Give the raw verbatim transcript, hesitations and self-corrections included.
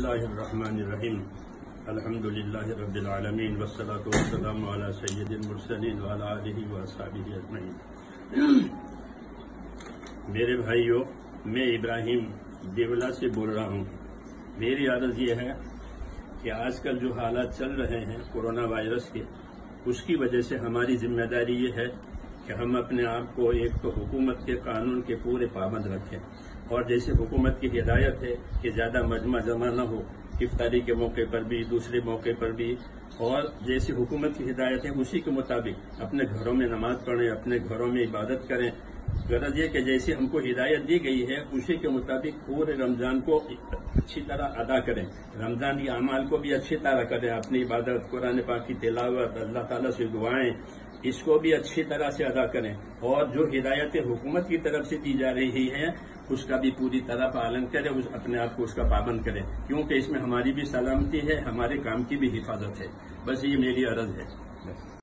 اللہ الرحمن الرحیم الحمد للہ رب العالمین والصلاة والسلام علی سید المرسلین وعلی آلہ واصحابہ اجمعین۔ میرے بھائیوں، میں ابراہیم دیولا سے بول رہا ہوں۔ میری عرض یہ ہے کہ آج کل جو حالات چل رہے ہیں کورونا وائرس کے، اس کی وجہ سے ہماری ذمہ داری یہ ہے کہ ہم اپنے آپ کو ایک تو حکومت کے قانون کے پورے پابند رکھیں، اور جیسے حکومت کی ہدایت ہے کہ زیادہ مجمع جمع نہ ہو، افطاری کے موقع پر بھی دوسرے موقع پر بھی، اور جیسی حکومت کی ہدایت ہے اسی کے مطابق اپنے گھروں میں نماز پڑھیں، اپنے گھروں میں عبادت کریں۔ غرض یہ کہ جیسے ہم کو ہدایت دی گئی ہے اسی کے مطابق پورے رمضان کو اچھی طرح ادا کریں، رمضان کے اعمال کو بھی اچھی طرح کریں، اپنی عبادت، قرآن پاک کی تلاوت، اللہ تعالیٰ سے دعائیں، اس کو بھی اچھی طرح سے ادا کریں، اور جو ہدایتیں حکومت کی طرف سے دی جا رہی ہیں اس کا بھی پوری طرح پالن کریں، اپنے آپ کو اس کا پابند کریں، کیونکہ اس میں ہماری بھی سلامتی ہے، ہمارے کام کی بھی حفاظت ہے۔ بس یہ میری عرض ہے۔